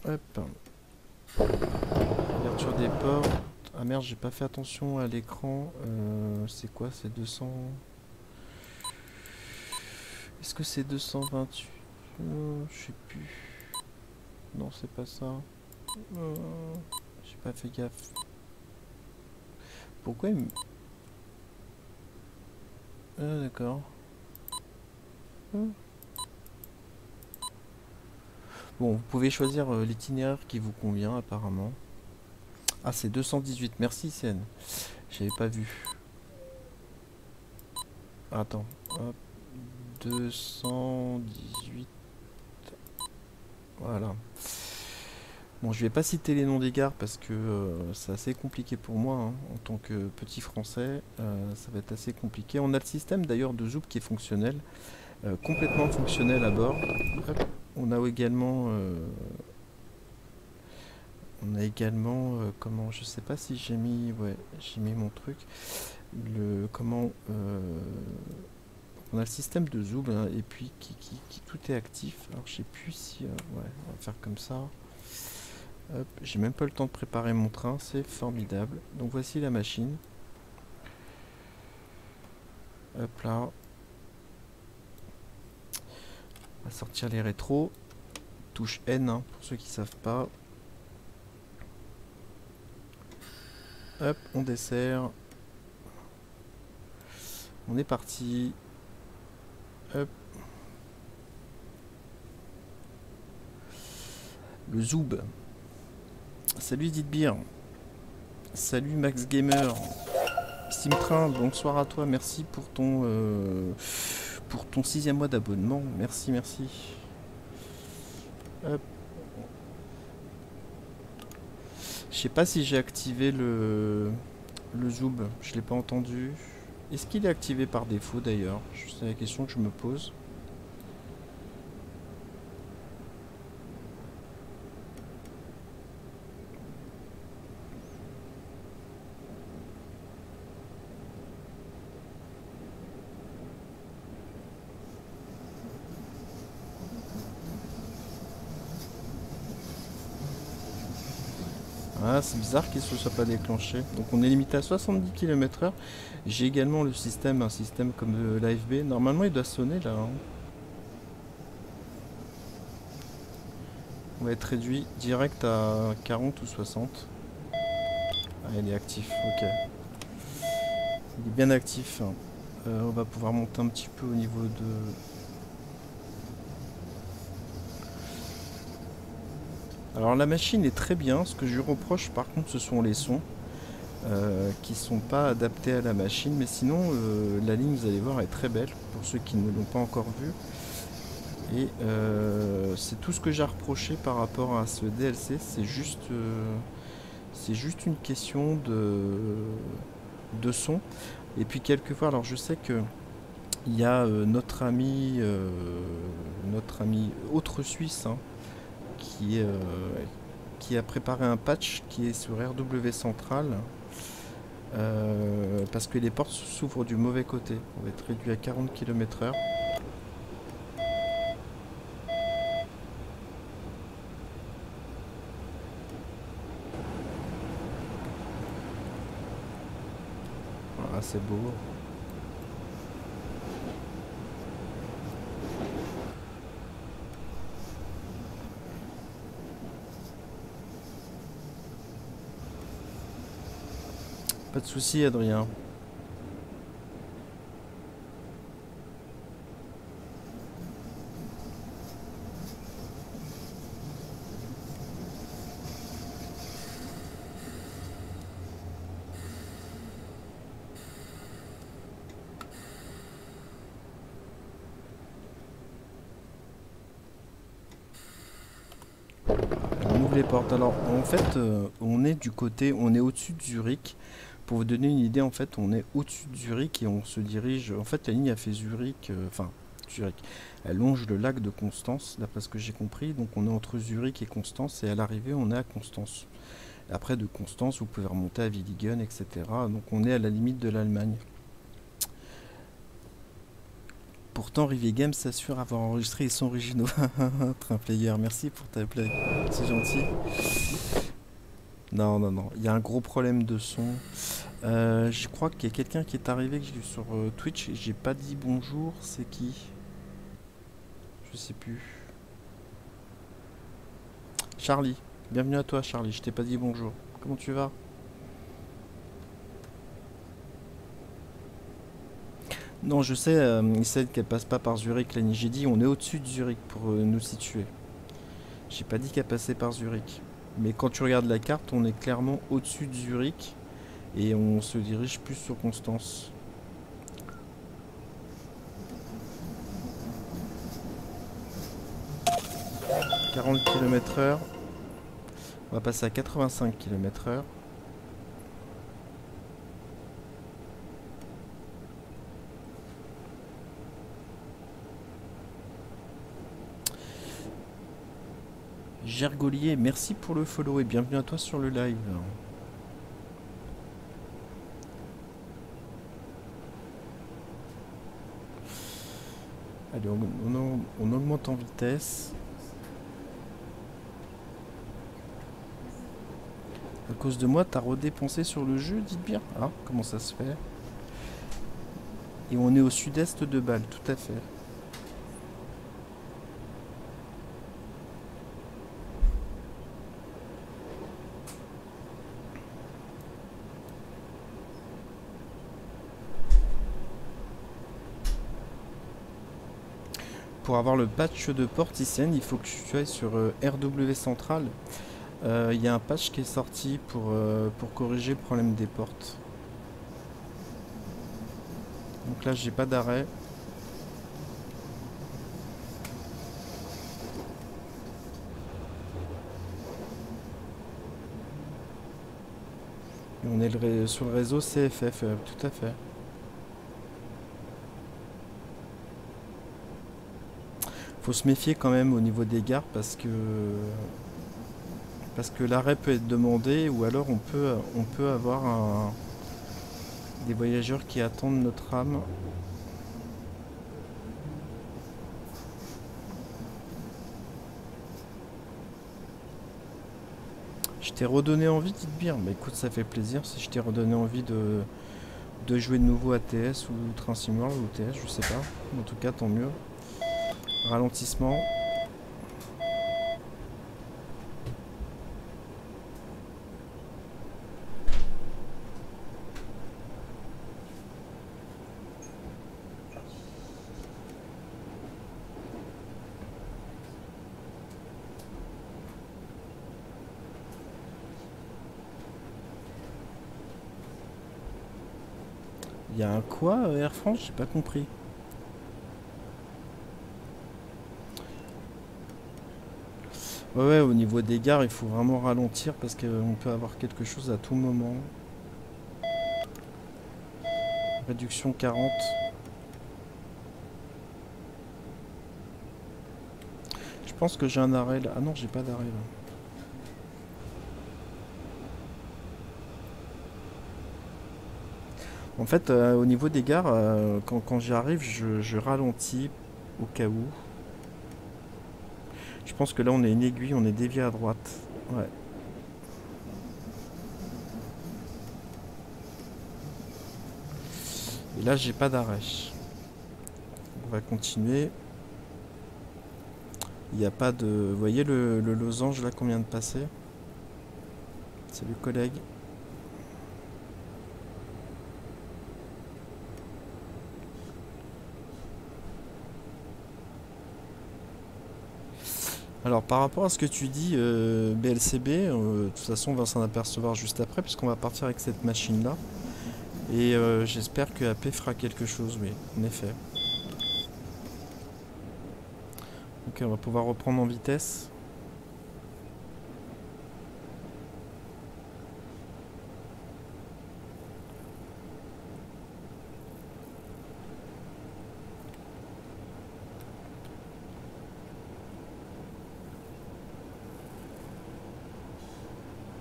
Hop. Ouverture des portes. Ah merde, j'ai pas fait attention à l'écran. C'est quoi? C'est 200. Est-ce que c'est 228? Je sais plus. Non, c'est pas ça. Euh, j'ai pas fait gaffe. Pourquoi il me... Ah, d'accord. Ah. Bon, vous pouvez choisir l'itinéraire qui vous convient apparemment. Ah, c'est 218. Merci, CN. J'avais pas vu. Attends. Hop. 218. Voilà. Bon, je vais pas citer les noms des gares parce que c'est assez compliqué pour moi hein, en tant que petit français. Ça va être assez compliqué. On a le système d'ailleurs de Zoop qui est fonctionnel, complètement fonctionnel à bord. Hop. On a également, comment, je sais pas si j'ai mis, ouais, j'ai mis mon truc. Le comment, on a le système de Zoom hein, et puis qui tout est actif. Alors je sais plus si, ouais, on va faire comme ça. Hop, j'ai même pas le temps de préparer mon train, c'est formidable. Donc voici la machine. Hop là. On va sortir les rétros. Touche N hein, pour ceux qui savent pas. Hop, on dessert. On est parti. Hop. Le Zoub. Salut Didbir. Salut Max Gamer. Simtrain, bonsoir à toi. Merci pour ton 6e mois d'abonnement. Merci, merci. Hop. Je sais pas si j'ai activé le Zoom. Je l'ai pas entendu. Est-ce qu'il est activé par défaut d'ailleurs? C'est la question que je me pose. Ah, c'est bizarre qu'il ne se soit pas déclenché. Donc on est limité à 70 km/h. J'ai également le système, un système comme l'AFB. Normalement il doit sonner là. Hein. On va être réduit direct à 40 ou 60. Ah, il est actif, ok. Il est bien actif. Hein. On va pouvoir monter un petit peu au niveau de... Alors la machine est très bien. Ce que je lui reproche par contre ce sont les sons. Qui sont pas adaptés à la machine, mais sinon la ligne vous allez voir est très belle pour ceux qui ne l'ont pas encore vue et c'est tout ce que j'ai reproché par rapport à ce DLC, c'est juste une question de son et puis quelquefois alors je sais que il y a notre ami autre Suisse hein, qui, euh, qui a préparé un patch qui est sur RW Central. Parce que les portes s'ouvrent du mauvais côté. On va être réduit à 40 km/h. Voilà, c'est beau. Pas de souci, Adrien. On ouvre les portes. Alors, en fait, on est du côté, on est au-dessus de Zurich. Pour vous donner une idée, en fait, on est au-dessus de Zurich et on se dirige. En fait, la ligne a fait Zurich, enfin, Zurich. Elle longe le lac de Constance, d'après ce que j'ai compris. Donc, on est entre Zurich et Constance et à l'arrivée, on est à Constance. Après, de Constance, vous pouvez remonter à Willigen, etc. Donc, on est à la limite de l'Allemagne. Pourtant, Rivier Games s'assure avoir enregistré les sons originaux. Train Player, merci pour ta blague. C'est gentil. Non, non, non. Il y a un gros problème de son. Je crois qu'il y a quelqu'un qui est arrivé que j'ai vu sur Twitch. J'ai pas dit bonjour. C'est qui? Je sais plus. Charlie. Bienvenue à toi, Charlie. Je t'ai pas dit bonjour. Comment tu vas? Non, je sais, Issel, qu'elle passe pas par Zurich, Lani. J'ai dit on est au-dessus de Zurich pour nous situer. J'ai pas dit qu'elle passait par Zurich. Mais quand tu regardes la carte, on est clairement au-dessus de Zurich et on se dirige plus sur Constance. 40 km/h. On va passer à 85 km/h. Gergolier, merci pour le follow et bienvenue à toi sur le live. Allez, on augmente en vitesse. À cause de moi, t'as redépensé sur le jeu, dites bien. Ah, comment ça se fait? Et on est au sud-est de Bâle, tout à fait. Pour avoir le patch de porte ici, il faut que tu ailles sur RW Central. Il y a un patch qui est sorti pour corriger le problème des portes. Donc là, j'ai pas d'arrêt. Et on est sur le réseau CFF, tout à fait. Faut se méfier quand même au niveau des gares parce que l'arrêt peut être demandé ou alors on peut avoir des voyageurs qui attendent notre rame. Je t'ai redonné envie, dites bien. Bah écoute, ça fait plaisir si je t'ai redonné envie de jouer de nouveau à TS ou Train Sim World ou TS, je sais pas. En tout cas, tant mieux. Ralentissement. Il y a un quoi, Air France? J'ai pas compris. Ouais, ouais, au niveau des gares, il faut vraiment ralentir parce qu'on peut avoir quelque chose à tout moment. Réduction 40. Je pense que j'ai un arrêt là. Ah non, j'ai pas d'arrêt là. En fait, au niveau des gares, quand j'y arrive, je ralentis au cas où. Je pense que là, on est une aiguille, on est dévié à droite. Ouais. Et là, j'ai pas d'arrêt. On va continuer. Il n'y a pas de... Vous voyez le losange là qu'on vient de passer? Salut collègue. Alors par rapport à ce que tu dis, BLCB, de toute façon on va s'en apercevoir juste après puisqu'on va partir avec cette machine là. Et j'espère que AP fera quelque chose, oui, en effet. Ok, on va pouvoir reprendre en vitesse.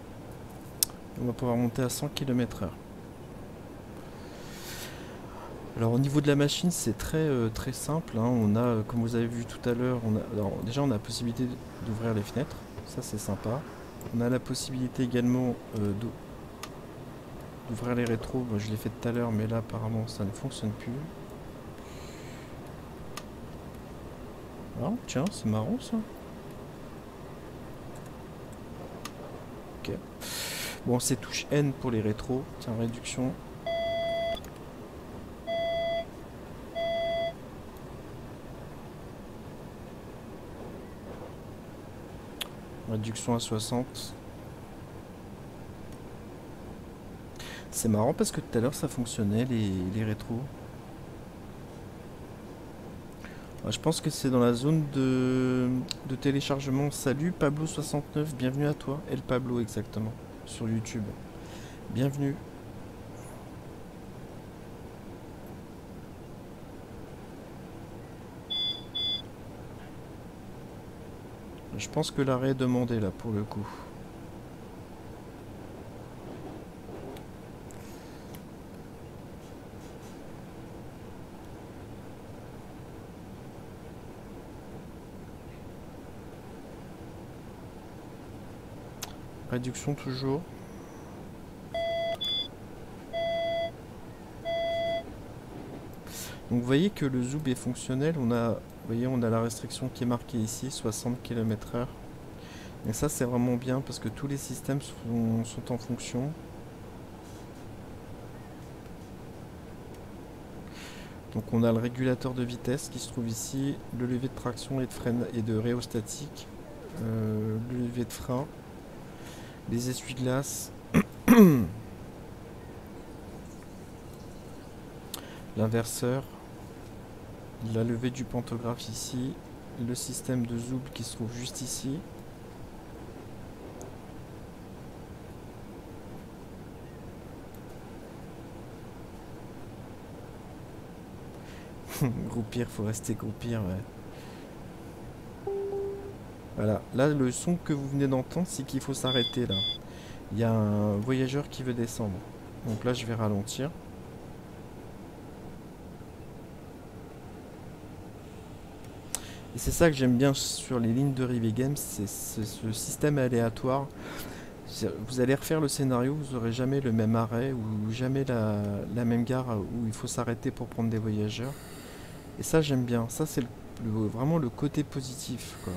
On va pouvoir monter à 100 km/h. Alors au niveau de la machine, c'est très simple, hein. On a, comme vous avez vu tout à l'heure, alors déjà on a la possibilité d'ouvrir les fenêtres, ça c'est sympa. On a la possibilité également d'ouvrir les rétros. Moi, je l'ai fait tout à l'heure, mais là apparemment ça ne fonctionne plus. Ah tiens, c'est marrant ça. Ok. Bon, c'est touche N pour les rétros. Tiens, réduction. Réduction à 60. C'est marrant parce que tout à l'heure ça fonctionnait les rétros. Je pense que c'est dans la zone de téléchargement. Salut Pablo69, bienvenue à toi. El Pablo exactement, sur YouTube. Bienvenue. Je pense que l'arrêt est demandé là pour le coup. Réduction toujours. Donc vous voyez que le zoom est fonctionnel. Vous voyez, on a la restriction qui est marquée ici, 60 km/h. Et ça c'est vraiment bien parce que tous les systèmes sont en fonction. Donc on a le régulateur de vitesse qui se trouve ici, le levier de traction et de frein et de rhéostatique, le levier de frein, les essuie-glaces, l'inverseur, la levée du pantographe ici, le système de zoom qui se trouve juste ici. Groupir, faut rester groupir, ouais. Voilà, là le son que vous venez d'entendre, c'est qu'il faut s'arrêter là. Il y a un voyageur qui veut descendre. Donc là je vais ralentir. Et c'est ça que j'aime bien sur les lignes de Rivet Games, c'est ce système aléatoire. Vous allez refaire le scénario, vous n'aurez jamais le même arrêt ou jamais la même gare où il faut s'arrêter pour prendre des voyageurs. Et ça j'aime bien, ça c'est vraiment le côté positif quoi.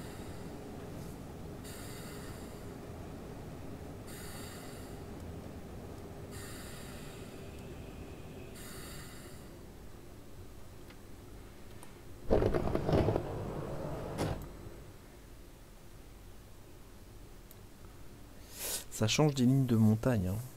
Ça change des lignes de montagne, hein.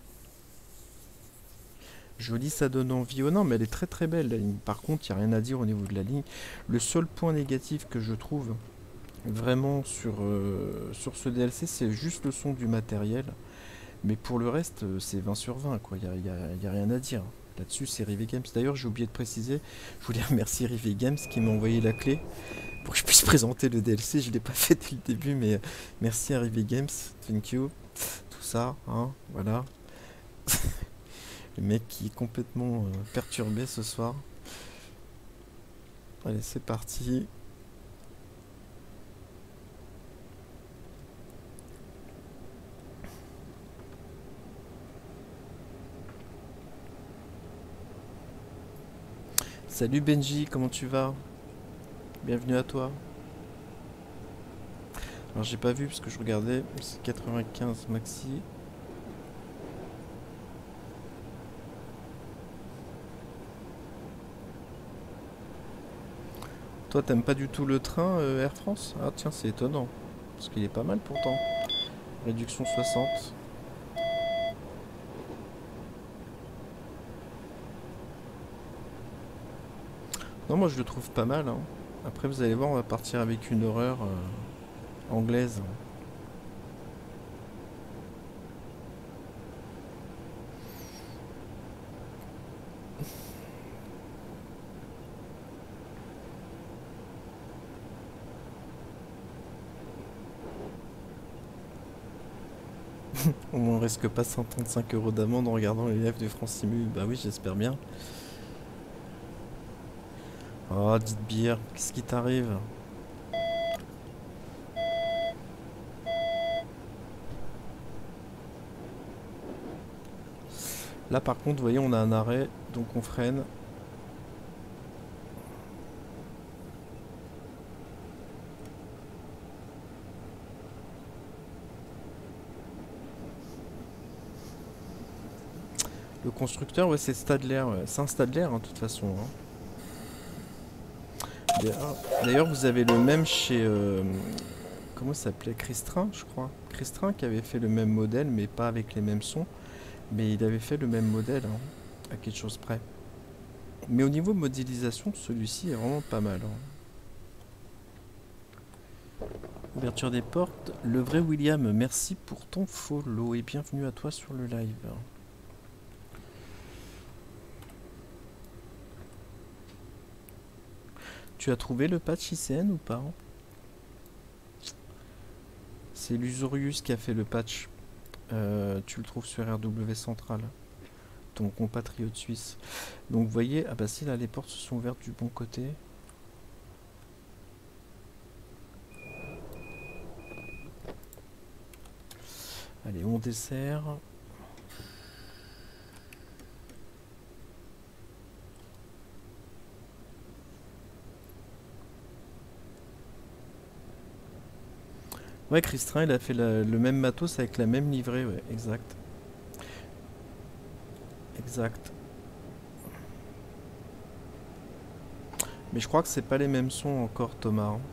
Joli, ça donne envie. Oh non, mais elle est très belle la ligne. Par contre, il n'y a rien à dire au niveau de la ligne. Le seul point négatif que je trouve vraiment sur ce DLC, c'est juste le son du matériel. Mais pour le reste, c'est 20 sur 20, quoi. Il y a rien à dire. Là-dessus, c'est Rivet Games. D'ailleurs, j'ai oublié de préciser, je voulais remercier Rivet Games qui m'a envoyé la clé pour que je puisse présenter le DLC. Je ne l'ai pas fait dès le début, mais merci à Rivet Games. Thank you. Tout ça, hein, voilà. Le mec qui est complètement perturbé ce soir. Allez, c'est parti. Salut Benji, comment tu vas? Bienvenue à toi. Alors j'ai pas vu parce que je regardais, c'est 95 maxi. Toi t'aimes pas du tout le train Air France? Ah tiens, c'est étonnant. Parce qu'il est pas mal pourtant. Réduction 60. Non, moi je le trouve pas mal, hein. Après vous allez voir, on va partir avec une horreur anglaise. Au moins on risque pas 135 € d'amende en regardant les lives de France Simu. Bah oui, j'espère bien. Oh, dites bière, qu'est-ce qui t'arrive? Là par contre, vous voyez, on a un arrêt, donc on freine. Le constructeur, ouais, c'est Stadler. Ouais. C'est un Stadler, hein, de toute façon. Hein. D'ailleurs, vous avez le même chez... comment ça s'appelait? Cristrin, je crois. Cristrin qui avait fait le même modèle, mais pas avec les mêmes sons. Mais il avait fait le même modèle, hein, à quelque chose près. Mais au niveau modélisation, celui-ci est vraiment pas mal. Hein. Ouverture des portes. Le vrai William, merci pour ton follow et bienvenue à toi sur le live. Tu as trouvé le patch ICN ou pas? C'est Lusurius qui a fait le patch. Tu le trouves sur RW Central, ton compatriote suisse. Donc vous voyez, ah bah si là les portes se sont ouvertes du bon côté. Allez, on dessert. Ouais, Christrin, il a fait le même matos avec la même livrée, ouais, exact. Exact. Mais je crois que c'est pas les mêmes sons encore, Thomas. Hein.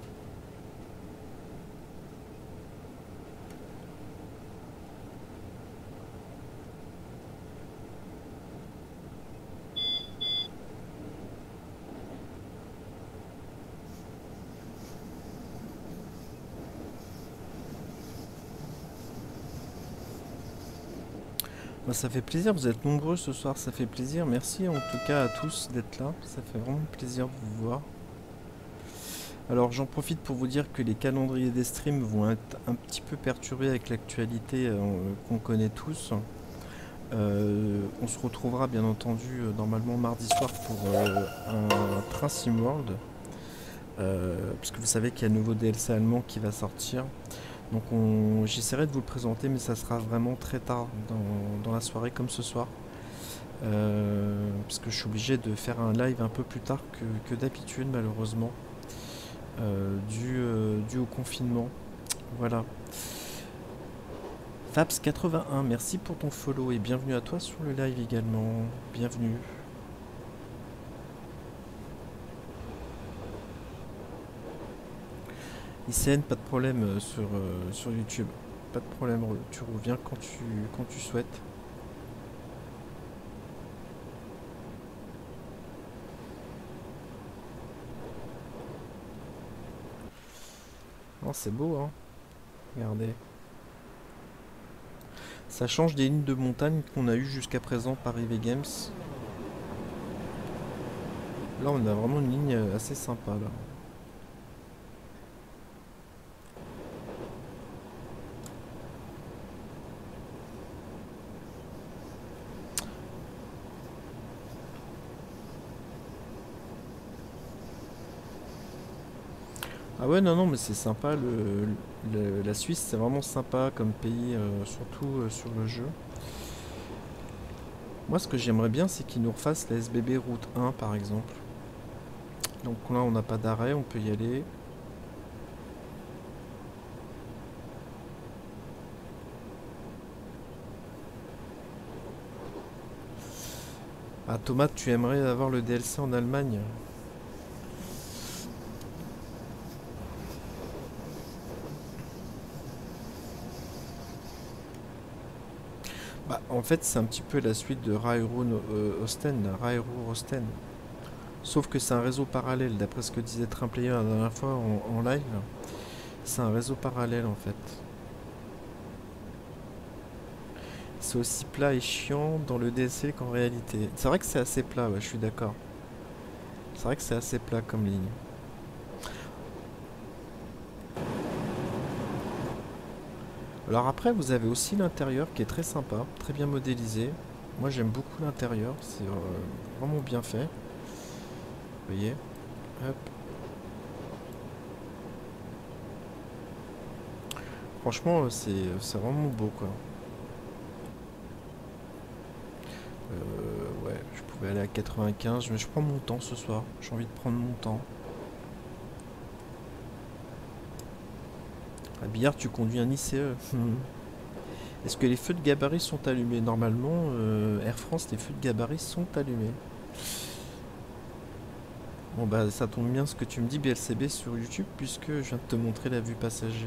Bah, ça fait plaisir, vous êtes nombreux ce soir, ça fait plaisir. Merci en tout cas à tous d'être là, ça fait vraiment plaisir de vous voir. Alors j'en profite pour vous dire que les calendriers des streams vont être un petit peu perturbés avec l'actualité qu'on connaît tous. On se retrouvera bien entendu normalement mardi soir pour un train SimWorld. Parce que vous savez qu'il y a un nouveau DLC allemand qui va sortir. Donc j'essaierai de vous le présenter, mais ça sera vraiment très tard dans la soirée comme ce soir. Parce que je suis obligé de faire un live un peu plus tard que d'habitude malheureusement. Dû au confinement. Voilà. Fabs81, merci pour ton follow et bienvenue à toi sur le live également. Bienvenue. ICN, pas de problème sur YouTube. Pas de problème, tu reviens quand tu souhaites. Oh, c'est beau, hein. Regardez. Ça change des lignes de montagne qu'on a eues jusqu'à présent par EV Games. Là, on a vraiment une ligne assez sympa, là. Ah ouais, non, non, mais c'est sympa. La Suisse, c'est vraiment sympa comme pays, surtout sur le jeu. Moi, ce que j'aimerais bien, c'est qu'ils nous refassent la SBB Route 1, par exemple. Donc là, on n'a pas d'arrêt, on peut y aller. Ah, Thomas, tu aimerais avoir le DLC en Allemagne? Bah, en fait, c'est un petit peu la suite de Railroad Osten, Railroad Osten. Sauf que c'est un réseau parallèle, d'après ce que disait Trimplayer la dernière fois en live. C'est un réseau parallèle en fait. C'est aussi plat et chiant dans le DLC qu'en réalité. C'est vrai que c'est assez plat, ouais, je suis d'accord. C'est vrai que c'est assez plat comme ligne. Alors après, vous avez aussi l'intérieur qui est très sympa, très bien modélisé. Moi j'aime beaucoup l'intérieur, c'est vraiment bien fait. Vous voyez? Hop. Franchement, c'est vraiment beau, quoi. Ouais, je pouvais aller à 95, mais je prends mon temps ce soir. J'ai envie de prendre mon temps. À Billard, tu conduis un ICE. Est-ce que les feux de gabarit sont allumés? Normalement, Air France, les feux de gabarit sont allumés. Bon bah ça tombe bien ce que tu me dis BLCB sur YouTube puisque je viens de te montrer la vue passager.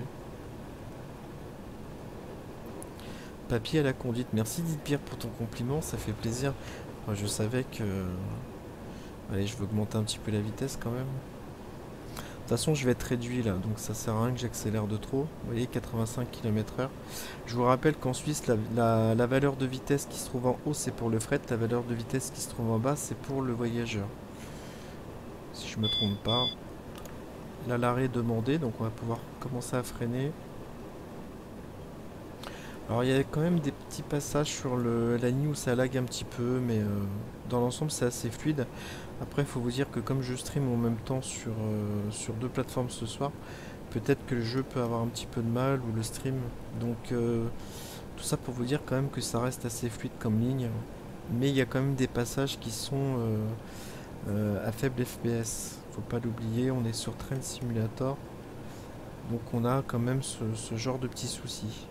Papier à la conduite. Merci Didpierre pour ton compliment, ça fait plaisir. Moi, je savais que... Allez, je vais augmenter un petit peu la vitesse quand même. De toute façon, je vais être réduit là, donc ça sert à rien que j'accélère de trop. Vous voyez, 85 km/h. Je vous rappelle qu'en Suisse, la valeur de vitesse qui se trouve en haut, c'est pour le fret. La valeur de vitesse qui se trouve en bas, c'est pour le voyageur. Si je me trompe pas. Là, l'arrêt est demandé, donc on va pouvoir commencer à freiner. Alors, il y a quand même des petits passages sur la ligne où ça lag un petit peu, mais dans l'ensemble, c'est assez fluide. Après, il faut vous dire que comme je stream en même temps sur deux plateformes ce soir, peut-être que le jeu peut avoir un petit peu de mal, ou le stream. Donc, tout ça pour vous dire quand même que ça reste assez fluide comme ligne. Mais il y a quand même des passages qui sont à faible FPS. Faut pas l'oublier, on est sur Train Simulator. Donc on a quand même ce genre de petits soucis.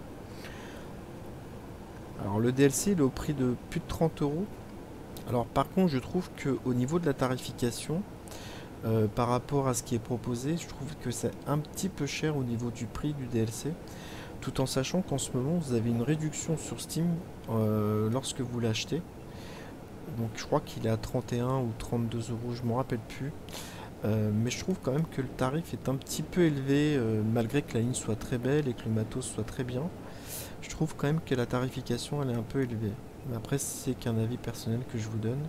Alors le DLC il est au prix de plus de 30 euros. Alors par contre je trouve que au niveau de la tarification, par rapport à ce qui est proposé, je trouve que c'est un petit peu cher au niveau du prix du DLC. Tout en sachant qu'en ce moment vous avez une réduction sur Steam lorsque vous l'achetez. Donc je crois qu'il est à 31 ou 32 euros, je ne me rappelle plus. Mais je trouve quand même que le tarif est un petit peu élevé, malgré que la ligne soit très belle et que le matos soit très bien. Je trouve quand même que la tarification elle est un peu élevée. Mais après c'est qu'un avis personnel que je vous donne.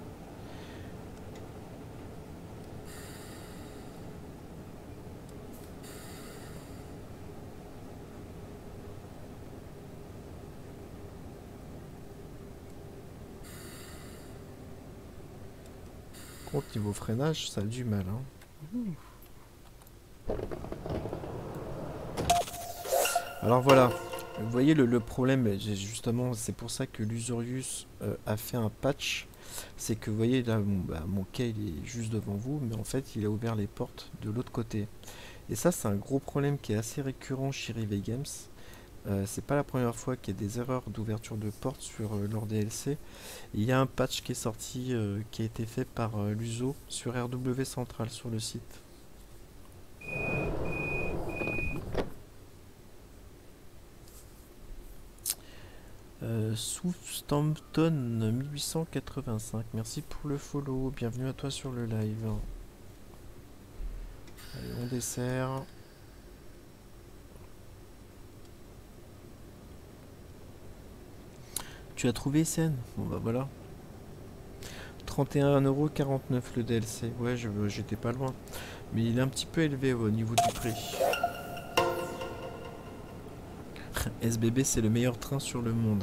Contre niveau freinage, ça a du mal, hein. Alors voilà, vous voyez le problème, justement c'est pour ça que l'Usurius a fait un patch. C'est que vous voyez là, mon quai il est juste devant vous, mais en fait il a ouvert les portes de l'autre côté. Et ça c'est un gros problème qui est assez récurrent chez Rivet Games. C'est pas la première fois qu'il y a des erreurs d'ouverture de portes sur leur DLC. Il y a un patch qui est sorti, qui a été fait par l'USO sur RW Central sur le site. Southampton 1885, merci pour le follow, bienvenue à toi sur le live. Allez, on dessert. Tu as trouvé SN? Bon bah voilà. 31,49€ le DLC. Ouais, j'étais pas loin. Mais il est un petit peu élevé au niveau du prix. SBB, c'est le meilleur train sur le monde.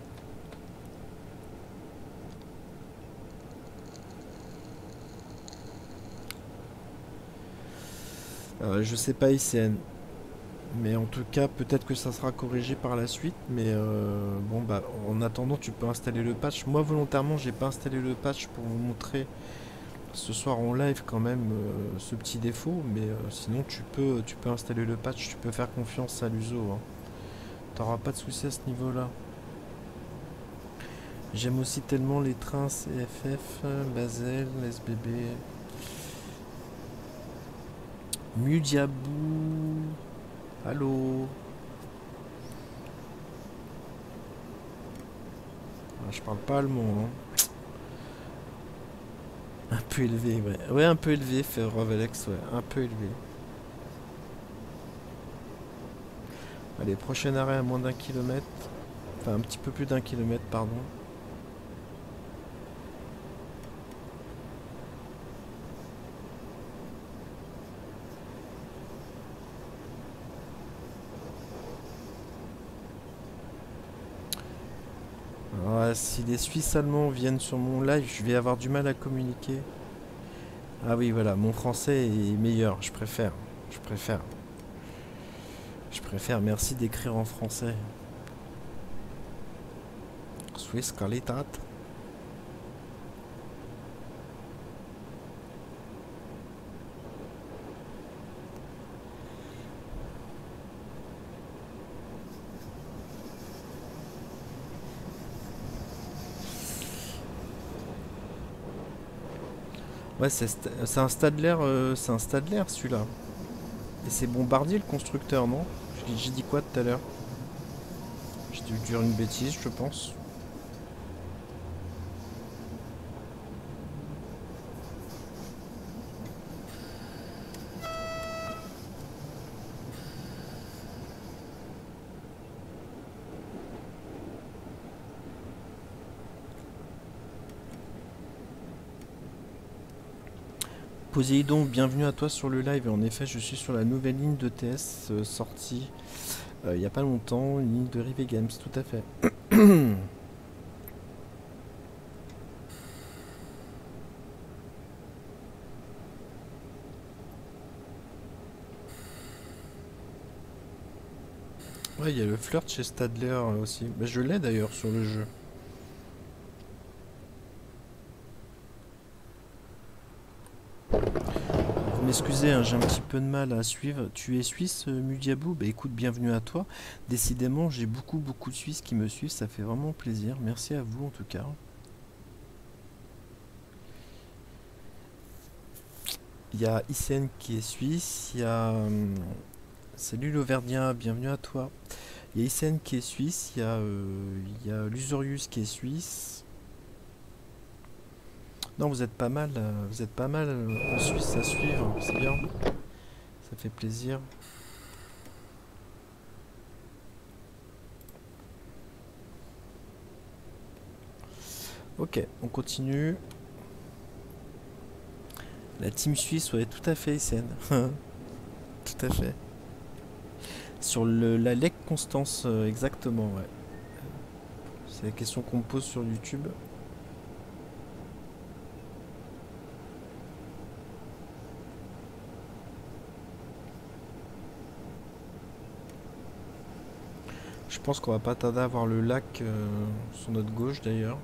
Je sais pas ICN. Mais en tout cas, peut-être que ça sera corrigé par la suite. Mais bon, bah, en attendant, tu peux installer le patch. Moi, volontairement, j'ai pas installé le patch pour vous montrer ce soir en live quand même ce petit défaut. Mais sinon, tu peux installer le patch. Tu peux faire confiance à l'USO, hein. T'auras pas de soucis à ce niveau-là. J'aime aussi tellement les trains CFF, Basel, SBB. Mudiabou. Allô. Ah, je parle pas allemand, hein. Un peu élevé, ouais. Ouais, un peu élevé, fait Rovalex, ouais. Un peu élevé. Allez, prochain arrêt à moins d'un kilomètre. Enfin, un petit peu plus d'un kilomètre, pardon. Alors, si les Suisses allemands viennent sur mon live, je vais avoir du mal à communiquer. Ah oui, voilà, mon français est meilleur, je préfère. Je préfère. Je préfère, merci d'écrire en français. Swiss qualitat. Ouais, c'est un Stadler, c'est un Stadler celui-là. Et c'est Bombardier le constructeur, non? J'ai dit quoi tout à l'heure? J'ai dû dire une bêtise, je pense. Poséidon, bienvenue à toi sur le live. Et en effet, je suis sur la nouvelle ligne de TS sortie il n'y a pas longtemps, une ligne de Rivet Games, tout à fait. Ouais, il y a le flirt chez Stadler aussi. Bah, je l'ai d'ailleurs sur le jeu. Vous m'excusez, hein, j'ai un petit peu de mal à suivre. Tu es suisse, Mudiabou? Bah écoute, bienvenue à toi. Décidément, j'ai beaucoup de Suisses qui me suivent, ça fait vraiment plaisir. Merci à vous en tout cas. Il y a Isen qui est suisse, il y a... salut l'Auvergnat, bienvenue à toi. Il y a Isen qui est suisse, il y a Lusurius qui est suisse. Non, vous êtes pas mal en Suisse à suivre, c'est bien, ça fait plaisir. Ok, on continue. La team suisse, ouais, tout à fait, Isen. Tout à fait. Sur la Lec Constance, exactement, ouais. C'est la question qu'on me pose sur YouTube. Je pense qu'on va pas tarder à voir le lac sur notre gauche d'ailleurs.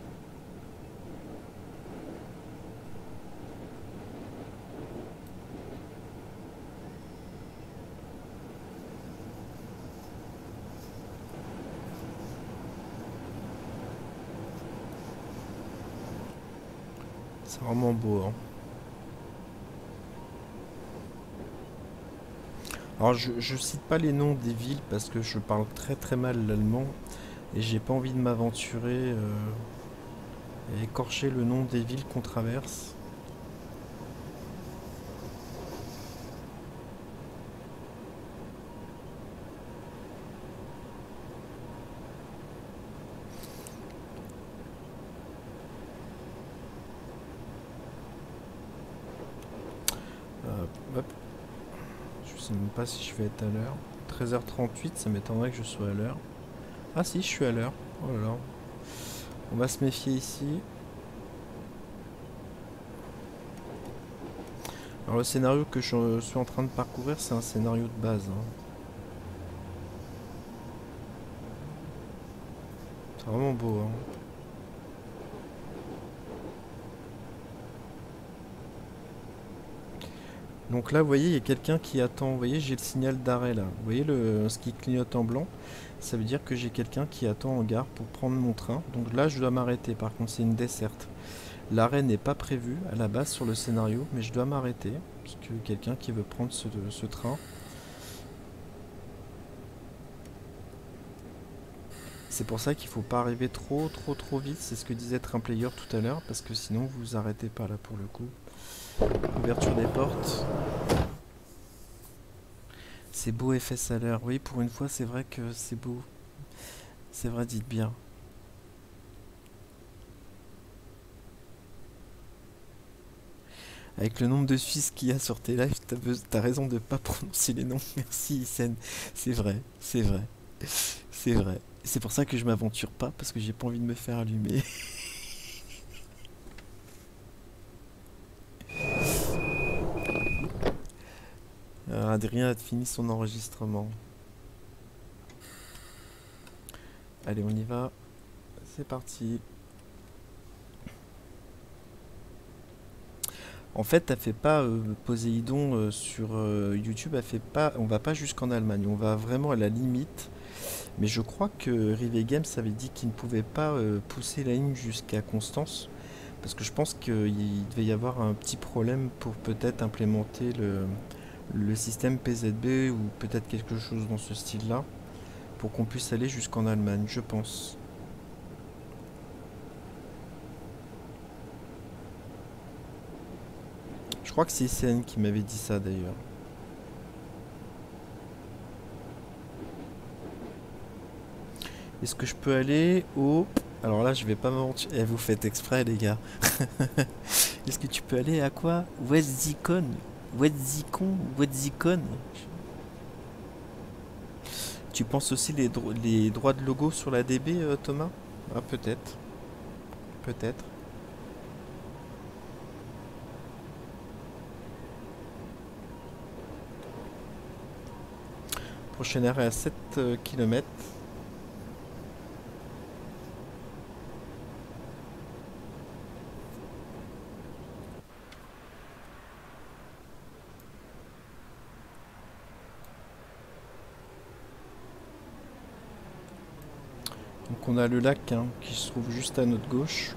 C'est vraiment beau, hein. Alors je cite pas les noms des villes parce que je parle très mal l'allemand et j'ai pas envie de m'aventurer et écorcher le nom des villes qu'on traverse. Hop, je sais même pas si je vais être à l'heure. 13h38, ça m'étonnerait que je sois à l'heure. Ah si, je suis à l'heure. Oh là là. On va se méfier ici. Alors le scénario que je suis en train de parcourir, c'est un scénario de base, hein. C'est vraiment beau, hein. Donc là, vous voyez, il y a quelqu'un qui attend. Vous voyez, j'ai le signal d'arrêt là. Vous voyez ce qui clignote en blanc? Ça veut dire que j'ai quelqu'un qui attend en gare pour prendre mon train. Donc là, je dois m'arrêter. Par contre, c'est une desserte. L'arrêt n'est pas prévu à la base sur le scénario, mais je dois m'arrêter. Parce que quelqu'un qui veut prendre ce train. C'est pour ça qu'il faut pas arriver trop vite. C'est ce que disait Trimplayer tout à l'heure. Parce que sinon, vous vous arrêtez pas là pour le coup. Ouverture des portes. C'est beau FS à l'heure. Oui, pour une fois, c'est vrai que c'est beau. C'est vrai, dites bien. Avec le nombre de Suisses qu'il y a sur tes lives, t'as raison de pas prononcer les noms. Merci, Isen. C'est vrai, c'est vrai, c'est vrai. C'est pour ça que je m'aventure pas, parce que j'ai pas envie de me faire allumer. Adrien a fini son enregistrement. Allez, on y va. C'est parti. En fait, elle fait pas Poséidon sur YouTube. Elle fait pas. On va pas jusqu'en Allemagne. On va vraiment à la limite. Mais je crois que Rivet Games avait dit qu'il ne pouvait pas pousser la ligne jusqu'à Constance. Parce que je pense qu'il devait y avoir un petit problème pour peut-être implémenter le système PZB ou peut-être quelque chose dans ce style-là. Pour qu'on puisse aller jusqu'en Allemagne, je pense. Je crois que c'est ICN qui m'avait dit ça d'ailleurs. Est-ce que je peux aller au... Alors là, je vais pas mentir. Eh, vous faites exprès, les gars. Est-ce que tu peux aller à quoi? Wetzikon? Wetzikon? Wetzikon? Tu penses aussi les droits de logo sur la DB, Thomas? Ah, peut-être. Peut-être. Prochain arrêt à 7 km. Donc on a le lac hein, qui se trouve juste à notre gauche.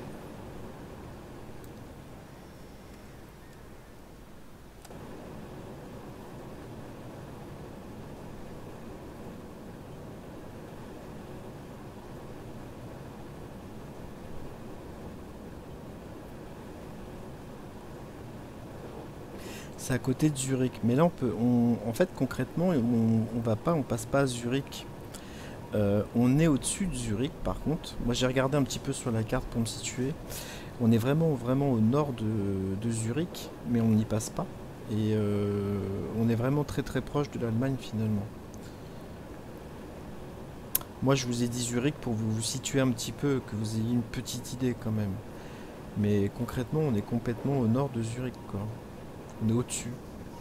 C'est à côté de Zurich. Mais là, en fait, concrètement, on va pas, on passe pas à Zurich. On est au-dessus de Zurich, par contre. Moi, j'ai regardé un petit peu sur la carte pour me situer. On est vraiment, vraiment au nord de Zurich, mais on n'y passe pas. Et on est vraiment très, très proche de l'Allemagne, finalement. Moi, je vous ai dit Zurich pour vous situer un petit peu, que vous ayez une petite idée quand même. Mais concrètement, on est complètement au nord de Zurich, quoi. On est au-dessus.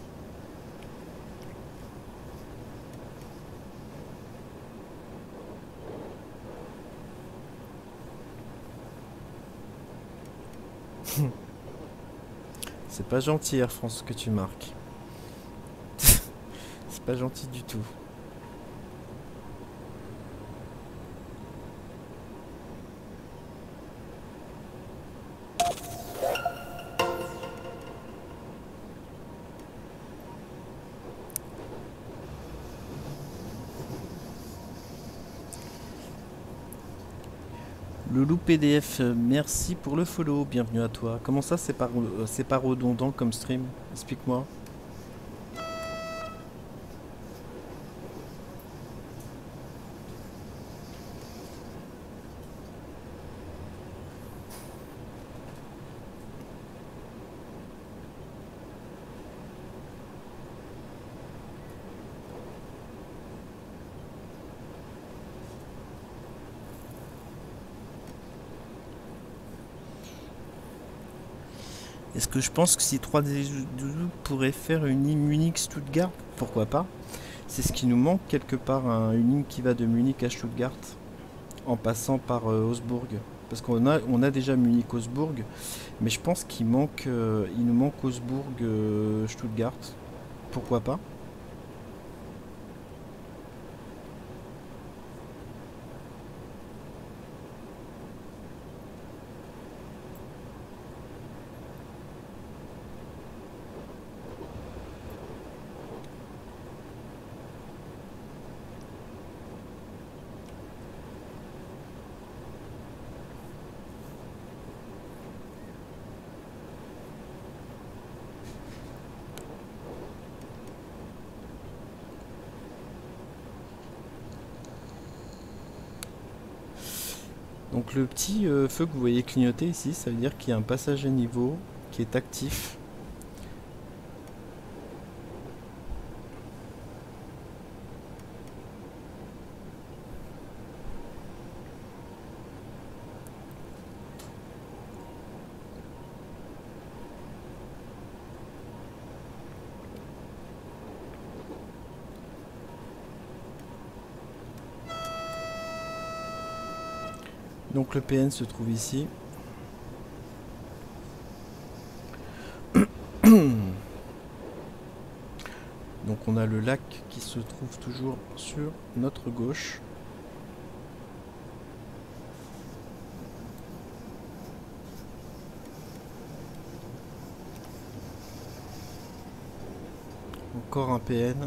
C'est pas gentil, Air France, ce que tu marques. C'est pas gentil du tout. Loulou PDF, merci pour le follow, bienvenue à toi. Comment ça, c'est pas redondant comme stream? Explique-moi. Est-ce que je pense que si 3D pourrait faire une ligne Munich-Stuttgart? Pourquoi pas? C'est ce qui nous manque quelque part, hein, une ligne qui va de Munich à Stuttgart en passant par Augsbourg. Parce on a déjà Munich-Augsbourg, mais je pense il nous manque Augsbourg-Stuttgart. Pourquoi pas? Donc le petit feu que vous voyez clignoter ici, ça veut dire qu'il y a un passage à niveau qui est actif. Donc le PN se trouve ici. Donc on a le lac qui se trouve toujours sur notre gauche. Encore un PN.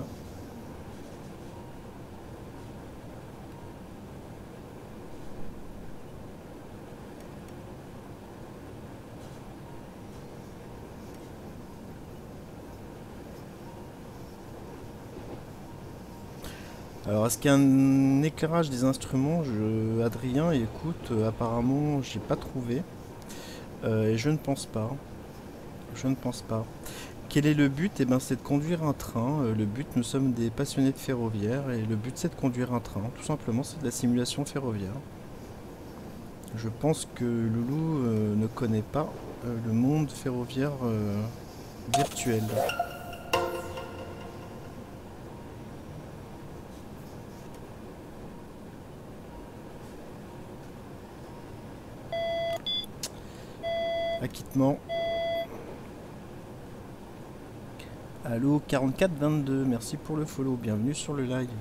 Alors, est-ce qu'il y a un éclairage des instruments? Adrien, écoute, apparemment, j'ai pas trouvé. Et je ne pense pas. Je ne pense pas. Quel est le but? Eh ben, c'est de conduire un train. Le but, nous sommes des passionnés de ferroviaire. Et le but, c'est de conduire un train. Tout simplement, c'est de la simulation ferroviaire. Je pense que Loulou ne connaît pas le monde ferroviaire virtuel. Acquittement. Allo 4422, merci pour le follow, bienvenue sur le live.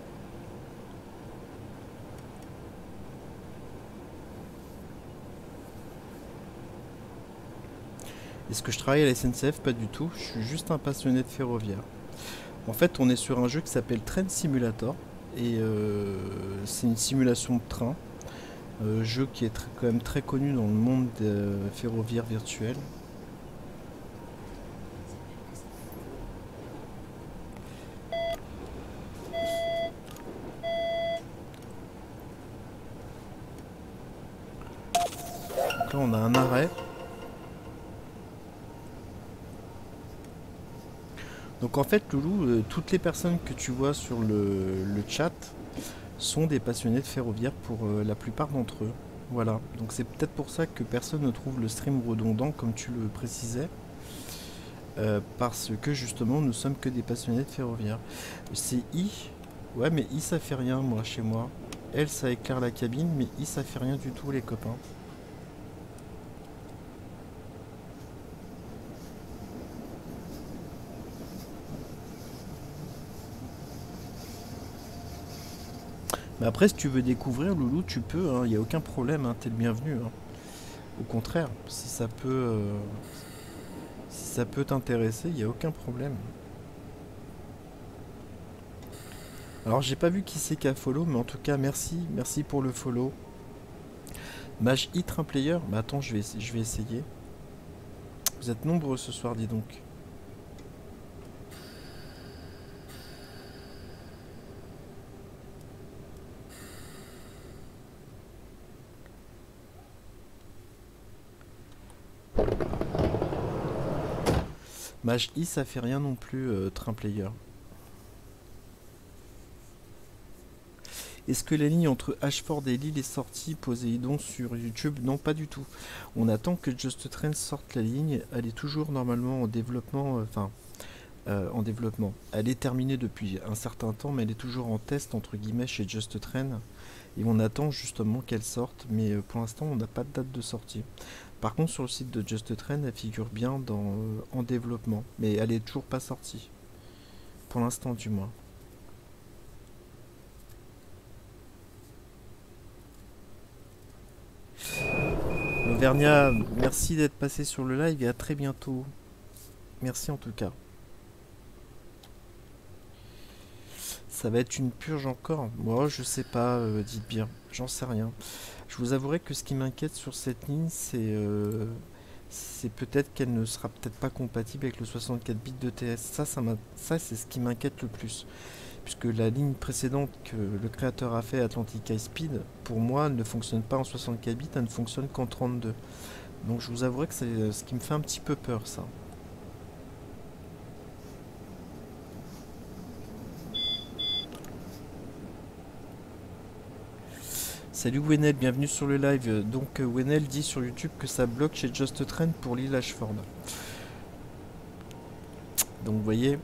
Est-ce que je travaille à la SNCF? Pas du tout, je suis juste un passionné de ferroviaire. En fait, on est sur un jeu qui s'appelle Train Simulator, et c'est une simulation de train. Jeu qui est quand même très connu dans le monde ferroviaire virtuel. Donc là, on a un arrêt. Donc en fait, Loulou, toutes les personnes que tu vois sur le chat sont des passionnés de ferroviaire pour la plupart d'entre eux. Voilà, donc c'est peut-être pour ça que personne ne trouve le stream redondant comme tu le précisais. Parce que justement, nous sommes que des passionnés de ferroviaire. C'est I. Ouais, mais I ça fait rien, moi, chez moi. Elle, ça éclaire la cabine, mais I ça fait rien du tout, les copains. Mais après, si tu veux découvrir, Loulou, tu peux, il n'y a aucun problème, hein, t'es le bienvenu. Hein. Au contraire, si ça peut t'intéresser, il n'y a aucun problème. Alors, j'ai pas vu qui c'est qui a follow, mais en tout cas, merci pour le follow. Mage hit un player? Bah attends, je vais essayer. Vous êtes nombreux ce soir, dis donc. Mage I, ça fait rien non plus, train player. Est-ce que la ligne entre Ashford et Lille est sortie, Poséidon, sur YouTube? Non, pas du tout. On attend que Just Train sorte la ligne. Elle est toujours normalement en développement, en développement. Elle est terminée depuis un certain temps, mais elle est toujours en test, entre guillemets, chez Just Train. Et on attend justement qu'elle sorte, mais pour l'instant, on n'a pas de date de sortie. Par contre, sur le site de Just Train, elle figure bien en développement, mais elle est toujours pas sortie. Pour l'instant, du moins. Auvergnat, merci d'être passé sur le live et à très bientôt. Merci en tout cas. Ça va être une purge encore. Moi, je sais pas, dites bien. J'en sais rien. Je vous avouerai que ce qui m'inquiète sur cette ligne, c'est peut-être qu'elle ne sera peut-être pas compatible avec le 64 bits de TS. Ça c'est ce qui m'inquiète le plus. Puisque la ligne précédente que le créateur a fait, Atlantic High Speed, pour moi, elle ne fonctionne pas en 64 bits, elle ne fonctionne qu'en 32. Donc je vous avouerai que c'est ce qui me fait un petit peu peur, ça. Salut Wenel, bienvenue sur le live. Donc Wenel dit sur YouTube que ça bloque chez Just Train pour l'île Ashford. Donc vous voyez.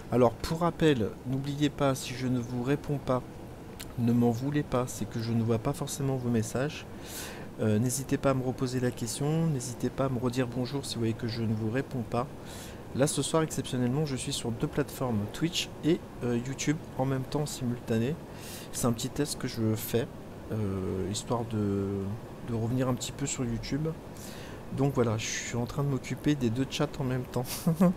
Alors pour rappel, n'oubliez pas, si je ne vous réponds pas, ne m'en voulez pas, c'est que je ne vois pas forcément vos messages. N'hésitez pas à me reposer la question, n'hésitez pas à me redire bonjour si vous voyez que je ne vous réponds pas. Là ce soir exceptionnellement je suis sur deux plateformes, Twitch et YouTube en même temps en simultané. C'est un petit test que je fais, histoire de revenir un petit peu sur YouTube. Donc voilà, je suis en train de m'occuper des deux chats en même temps.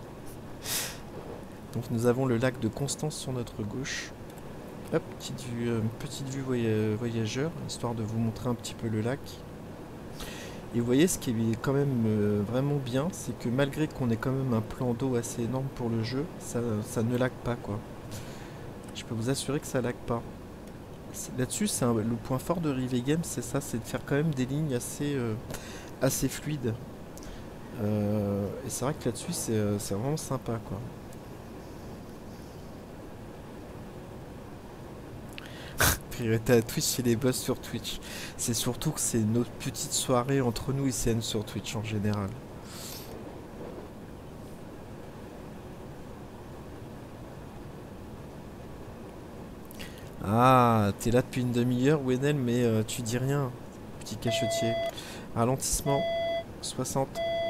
Donc nous avons le lac de Constance sur notre gauche. Hop, petite vue voyageur, histoire de vous montrer un petit peu le lac. Et vous voyez, ce qui est quand même vraiment bien, c'est que malgré qu'on ait quand même un plan d'eau assez énorme pour le jeu, ça ne lag pas quoi. Je peux vous assurer que ça lag pas. Là-dessus, le point fort de Rivet Games, c'est ça, c'est de faire quand même des lignes assez fluides. Et c'est vrai que là-dessus, c'est vraiment sympa quoi. Priorité à Twitch, c'est les boss sur Twitch. C'est surtout que c'est nos petites soirées entre nous ICN sur Twitch en général. Ah, t'es là depuis une demi-heure, Wenel, mais tu dis rien, petit cachetier. Ralentissement, 60.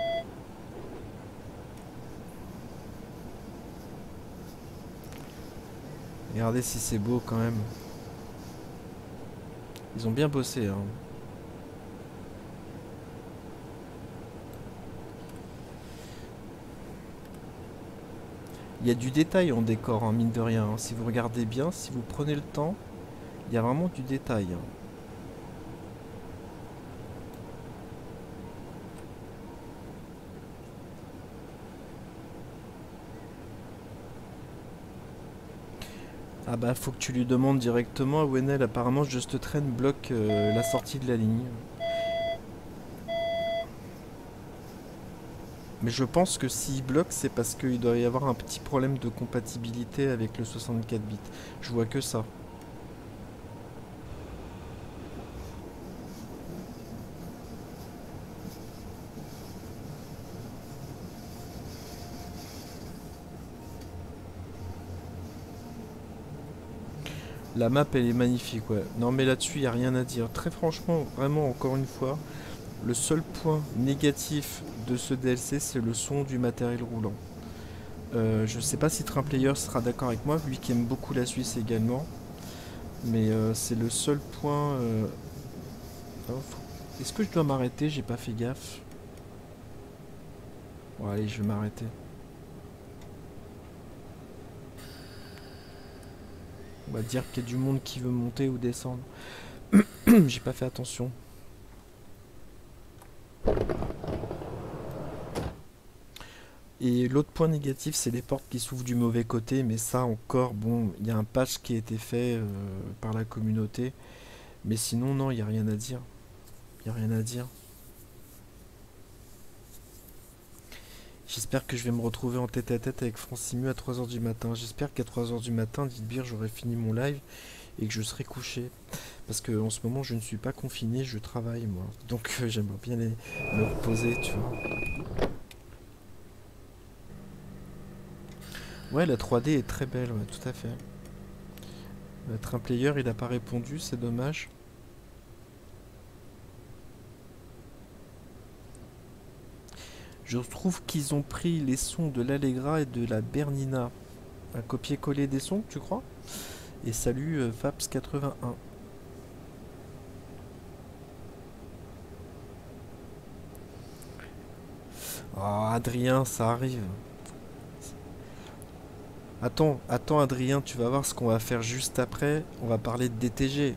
Regardez si c'est beau quand même. Ils ont bien bossé, hein. Il y a du détail en décor, hein, mine de rien, hein. Si vous regardez bien, si vous prenez le temps, il y a vraiment du détail, hein. Ah bah faut que tu lui demandes directement à Wenel, apparemment Just Train bloque la sortie de la ligne. Mais je pense que s'il bloque, c'est parce qu'il doit y avoir un petit problème de compatibilité avec le 64 bits. Je vois que ça. La map, elle est magnifique, ouais. Non, mais là-dessus, il n'y a rien à dire. Très franchement, vraiment, encore une fois, le seul point négatif de ce DLC, c'est le son du matériel roulant. Je sais pas si Trimplayer sera d'accord avec moi, lui qui aime beaucoup la Suisse également. Mais c'est le seul point... Est-ce que je dois m'arrêter? J'ai pas fait gaffe. Bon, allez, je vais m'arrêter. On va dire qu'il y a du monde qui veut monter ou descendre. J'ai pas fait attention. Et l'autre point négatif, c'est les portes qui s'ouvrent du mauvais côté. Mais ça encore, bon, il y a un patch qui a été fait par la communauté. Mais sinon, non, il n'y a rien à dire. Il n'y a rien à dire. J'espère que je vais me retrouver en tête à tête avec Francimu à 3 heures du matin. J'espère qu'à 3 heures du matin, dites-bien, j'aurai fini mon live et que je serai couché. Parce que en ce moment, je ne suis pas confiné, je travaille moi. Donc j'aimerais bien me reposer, tu vois. Ouais, la 3D est très belle, ouais, tout à fait. Le Trimplayer, il n'a pas répondu, c'est dommage. Je trouve qu'ils ont pris les sons de l'Allegra et de la Bernina. Un copier-coller des sons, tu crois? Et salut Vaps81. Oh, Adrien, ça arrive. Attends Adrien, tu vas voir ce qu'on va faire juste après. On va parler de DTG.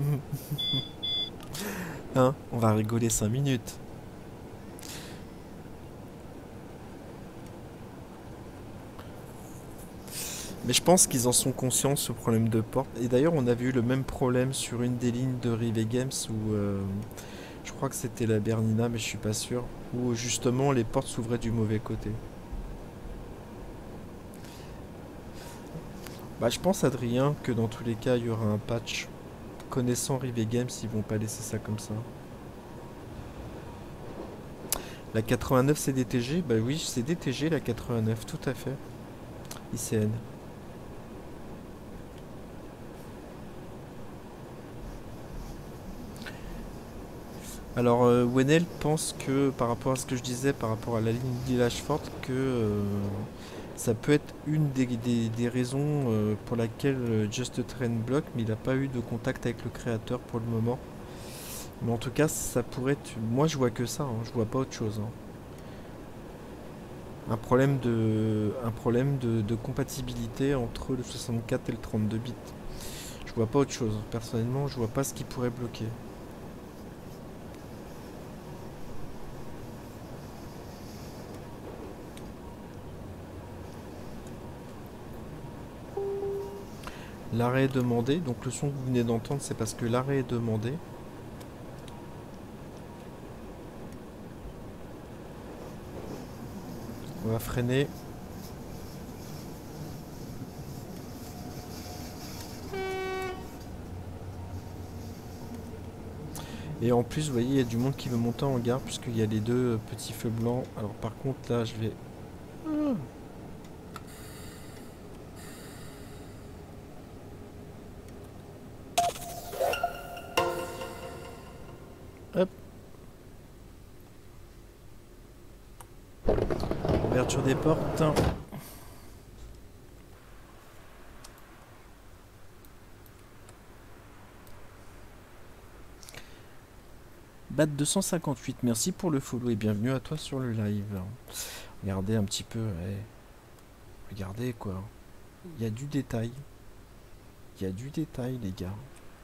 Hein? On va rigoler 5 minutes. Mais je pense qu'ils en sont conscients, ce problème de porte. Et d'ailleurs, on avait eu le même problème sur une des lignes de Rivet Games où je crois que c'était la Bernina, mais je suis pas sûr. Où justement les portes s'ouvraient du mauvais côté. Bah, je pense, Adrien, que dans tous les cas, il y aura un patch. Connaissant Rivet Games, ils vont pas laisser ça comme ça. La 89, c'est DTG? Bah oui, c'est DTG la 89, tout à fait. ICN. Alors, Wenel pense que, par rapport à ce que je disais, par rapport à la ligne Village Forte, que ça peut être une des raisons pour laquelle Just Train bloque, mais il n'a pas eu de contact avec le créateur pour le moment. Mais en tout cas, ça pourrait être... Moi, je vois que ça, hein, je vois pas autre chose, hein. Un problème de compatibilité entre le 64 et le 32 bits. Je vois pas autre chose. Personnellement, je vois pas ce qui pourrait bloquer. L'arrêt est demandé. Donc le son que vous venez d'entendre, c'est parce que l'arrêt est demandé. On va freiner. Et en plus, vous voyez, il y a du monde qui veut monter en gare puisqu'il y a les deux petits feux blancs. Alors par contre, là, je vais... Hop. Ouverture des portes. Bat 258, merci pour le follow et bienvenue à toi sur le live. Regardez un petit peu, regardez quoi. Il y a du détail. Il y a du détail, les gars.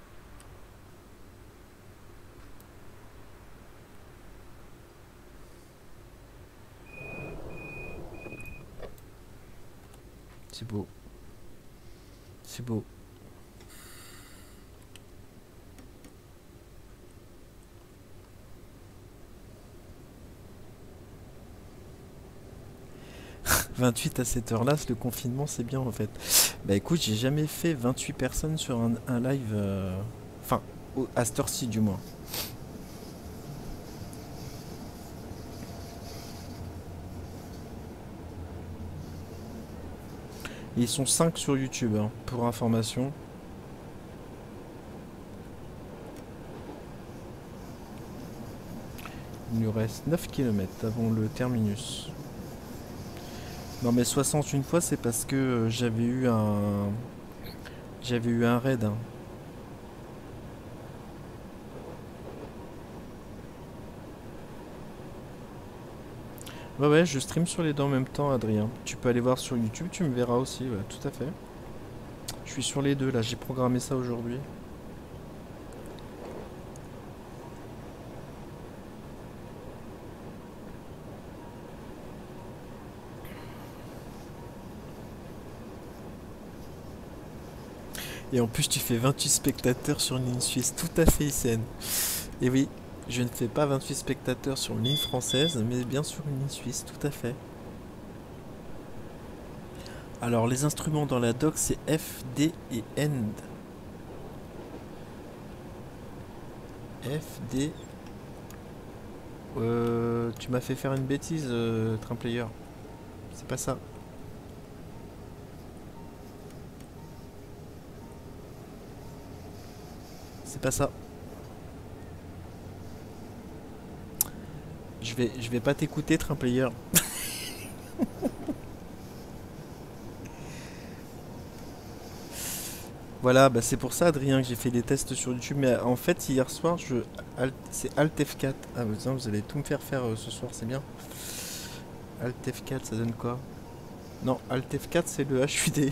C'est beau. C'est beau. « 28 à cette heure-là, le confinement, c'est bien en fait. » Bah écoute, j'ai jamais fait 28 personnes sur un live... Enfin, à cette heure-ci du moins. Ils sont 5 sur YouTube, hein, pour information. Il nous reste 9 km avant le terminus. Non mais 61 fois, c'est parce que j'avais eu un raid, hein. Ouais, je stream sur les deux en même temps, Adrien. Tu peux aller voir sur YouTube, tu me verras aussi, ouais, tout à fait. Je suis sur les deux là, j'ai programmé ça aujourd'hui. Et en plus, tu fais 28 spectateurs sur une ligne suisse. Tout à fait, ICN. Et oui, je ne fais pas 28 spectateurs sur une ligne française, mais bien sur une ligne suisse. Tout à fait. Alors, les instruments dans la doc, c'est F, D et End. F, D... tu m'as fait faire une bêtise, Trimplayer. C'est pas ça. C'est pas ça. Je vais pas t'écouter, Trimplayer. Voilà, bah c'est pour ça, Adrien, que j'ai fait des tests sur YouTube. Mais en fait, hier soir, c'est Alt F4. Ah, bah, tiens, vous allez tout me faire faire ce soir, c'est bien. Alt F4, ça donne quoi? Non, Alt F4, c'est le HUD.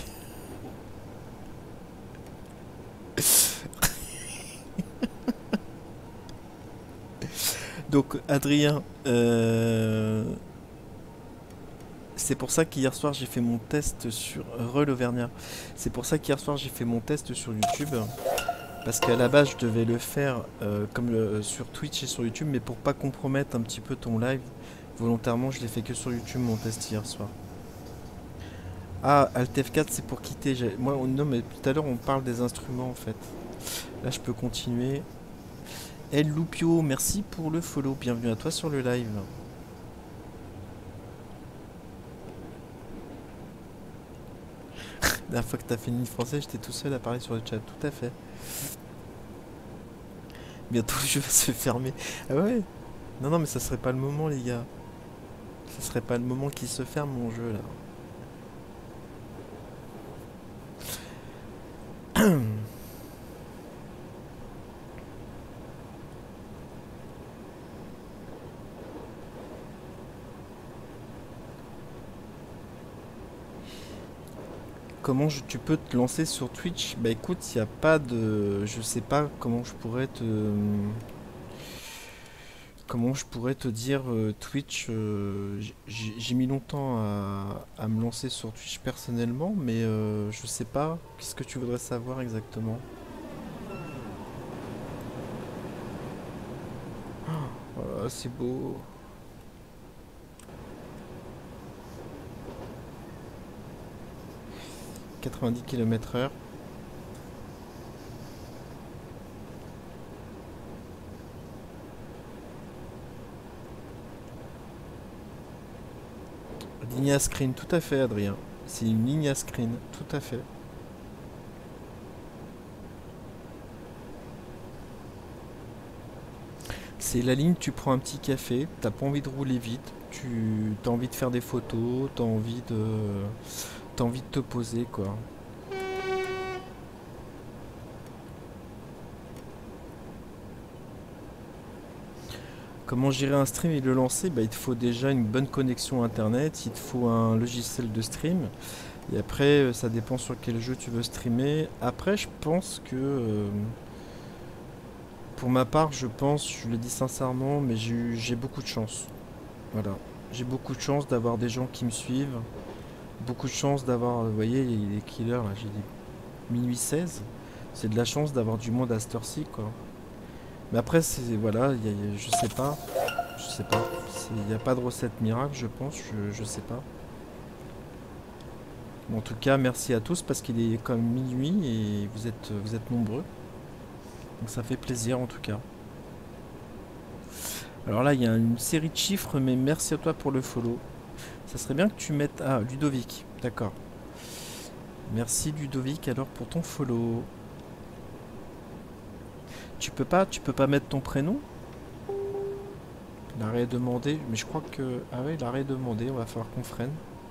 Donc, Adrien, c'est pour ça qu'hier soir j'ai fait mon test sur Auvergnat. C'est pour ça qu'hier soir j'ai fait mon test sur YouTube. Parce qu'à la base je devais le faire sur Twitch et sur YouTube, mais pour pas compromettre un petit peu ton live, volontairement je l'ai fait que sur YouTube mon test hier soir. Ah, Alt F4 c'est pour quitter. Moi, non, mais tout à l'heure on parle des instruments en fait. Là je peux continuer. El Loupio, merci pour le follow. Bienvenue à toi sur le live. La dernière fois que t'as fait une ligne française, j'étais tout seul à parler sur le chat. Tout à fait. Bientôt le jeu va se fermer. Ah ouais? Non, non, mais ça serait pas le moment, les gars. Ça serait pas le moment qu'il se ferme, mon jeu, là. Comment tu peux te lancer sur Twitch? Bah écoute, il n'y a pas de... Je sais pas comment je pourrais te... Comment je pourrais te dire Twitch, j'ai mis longtemps à me lancer sur Twitch personnellement, mais je sais pas. Qu'est-ce que tu voudrais savoir exactement? Oh là, c'est beau. 90 km/h. Ligne à screen, tout à fait, Adrien. C'est une ligne à screen, tout à fait. C'est la ligne, tu prends un petit café, t'as pas envie de rouler vite, tu as envie de faire des photos, t'as envie de te poser, quoi. Comment gérer un stream et le lancer? Bah, il te faut déjà une bonne connexion internet, il te faut un logiciel de stream. Et après, ça dépend sur quel jeu tu veux streamer. Après, je pense que, pour ma part, je pense, je le dis sincèrement, mais j'ai beaucoup de chance. Voilà. J'ai beaucoup de chance d'avoir des gens qui me suivent. Beaucoup de chance d'avoir, vous voyez, il est quelle heure là? J'ai dit minuit 16. C'est de la chance d'avoir du monde à cette heure-ci, quoi. Mais après, c'est, voilà, je sais pas. Je sais pas. Il n'y a pas de recette miracle, je pense. Je sais pas. Bon, en tout cas, merci à tous parce qu'il est quand même minuit et vous êtes nombreux. Donc ça fait plaisir en tout cas. Alors là, il y a une série de chiffres, mais merci à toi pour le follow. Ça serait bien que tu mettes... Ah, Ludovic, d'accord. Merci Ludovic alors pour ton follow. Tu peux pas mettre ton prénom? Il a redemandé, mais je crois que... Ah ouais, il a redemandé, on va falloir qu'on freine.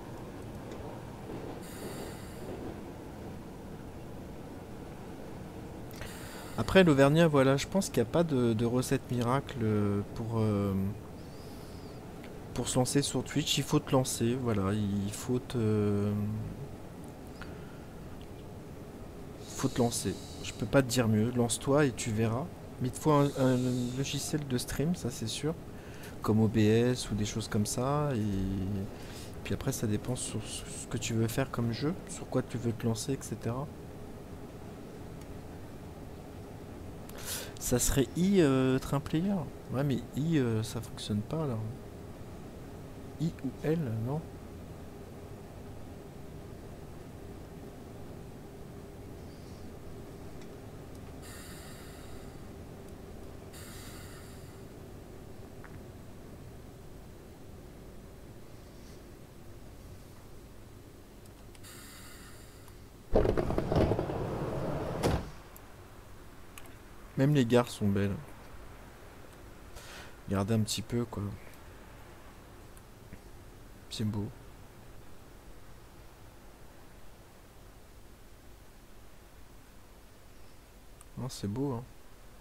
Après l'Auvergnat, voilà, je pense qu'il n'y a pas de recette miracle pour se lancer sur Twitch. Il faut te lancer, voilà, faut te lancer. Je peux pas te dire mieux, lance-toi et tu verras. Mais il te faut un logiciel de stream, ça c'est sûr, comme OBS ou des choses comme ça. Et puis après, ça dépend sur ce que tu veux faire comme jeu, sur quoi tu veux te lancer, etc. Ça serait Train Player. Ouais, mais ça fonctionne pas là. I ou L, non? Même les gares sont belles. Regardez un petit peu quoi. C'est beau. Non, c'est beau, hein.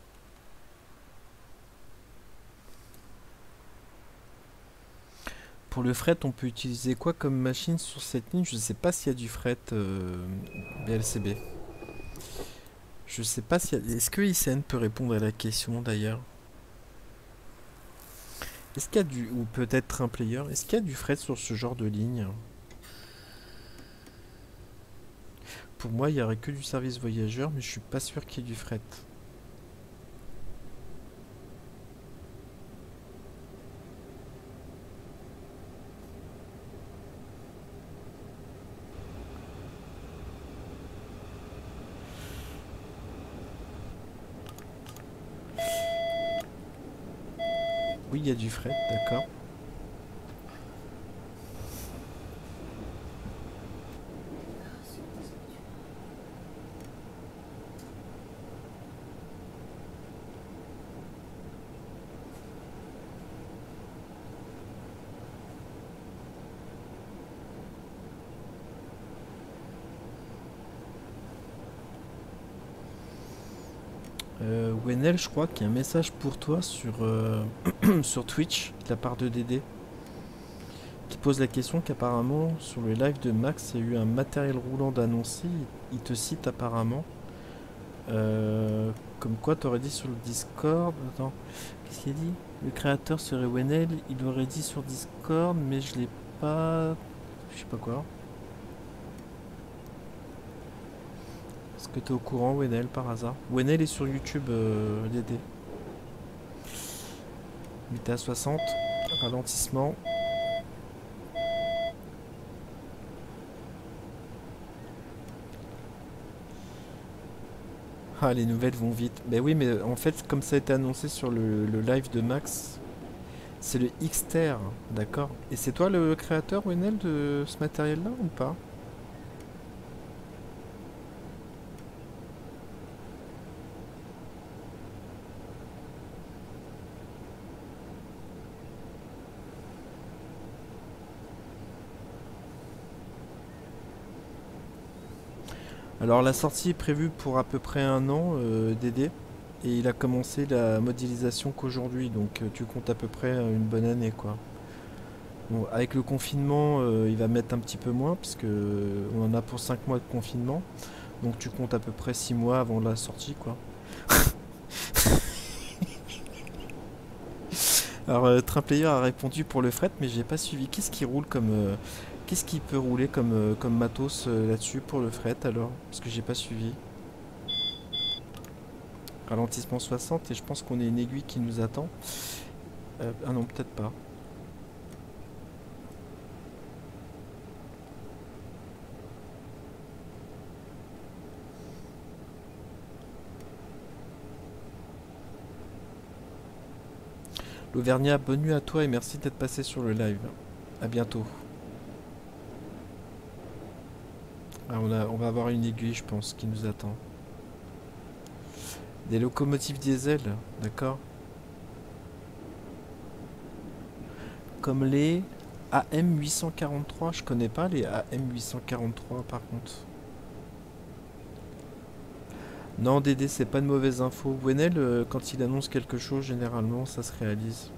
Pour le fret, on peut utiliser quoi comme machine sur cette ligne? Je sais pas s'il y a du fret BLCB. Je sais pas s'il y a... Est-ce que ICN peut répondre à la question d'ailleurs? Est-ce qu'il y a du... Ou peut-être un player. Est-ce qu'il y a du fret sur ce genre de ligne? Pour moi, il n'y aurait que du service voyageur, mais je suis pas sûr qu'il y ait du fret. Oui, il y a du fret, d'accord. Wenel, je crois qu'il y a un message pour toi sur, sur Twitch de la part de Dédé qui pose la question qu'apparemment sur le live de Max il y a eu un matériel roulant d'annoncé. Il te cite apparemment. Comme quoi t'aurais dit sur le Discord. Attends, qu'est-ce qu'il a dit? Le créateur serait Wenel, il l'aurait dit sur Discord, mais je l'ai pas. Je sais pas quoi. Est-ce que t'es au courant, Wenel, par hasard? Wenel est sur YouTube, Dédé. Il était à 60. Ralentissement. Ah, les nouvelles vont vite. Ben oui, mais en fait, comme ça a été annoncé sur le live de Max, c'est le Xter, d'accord? Et c'est toi le créateur, Wenel, de ce matériel-là ou pas? Alors la sortie est prévue pour à peu près un an, Dédé, et il a commencé la modélisation qu'aujourd'hui, donc tu comptes à peu près une bonne année, quoi. Bon, avec le confinement, il va mettre un petit peu moins, puisque on en a pour 5 mois de confinement, donc tu comptes à peu près 6 mois avant la sortie, quoi. Alors Trimplayer a répondu pour le fret, mais j'ai pas suivi. Qu'est-ce qui roule comme... qu'est-ce qui peut rouler comme, comme matos là-dessus pour le fret alors? Parce que j'ai pas suivi. Ralentissement 60 et je pense qu'on a une aiguille qui nous attend. Ah non, peut-être pas. L'Auvergnat, bonne nuit à toi et merci d'être passé sur le live. À bientôt. Ah, on va avoir une aiguille, je pense, qui nous attend. Des locomotives diesel, d'accord? Comme les AM 843, je connais pas les AM 843 par contre. Non, Dédé, c'est pas de mauvaise info. Wenel, quand il annonce quelque chose, généralement, ça se réalise.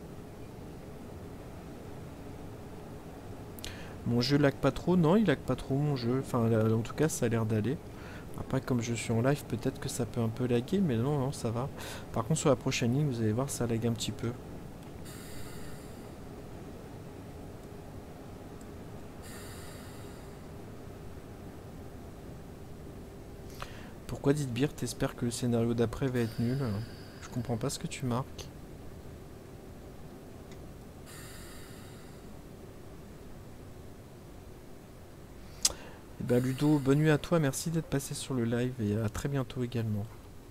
Mon jeu lag pas trop? Non, il lag pas trop mon jeu. Enfin, là, en tout cas, ça a l'air d'aller. Après, comme je suis en live, peut-être que ça peut un peu laguer, mais non, non, ça va. Par contre, sur la prochaine ligne, vous allez voir, ça lag un petit peu. Pourquoi Didbir, t'espères que le scénario d'après va être nul? Je comprends pas ce que tu marques. Eh ben Ludo, bonne nuit à toi, merci d'être passé sur le live et à très bientôt également.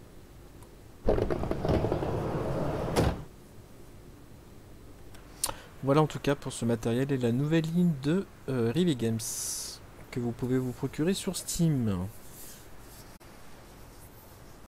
Voilà en tout cas pour ce matériel et la nouvelle ligne de Rivet Games que vous pouvez vous procurer sur Steam.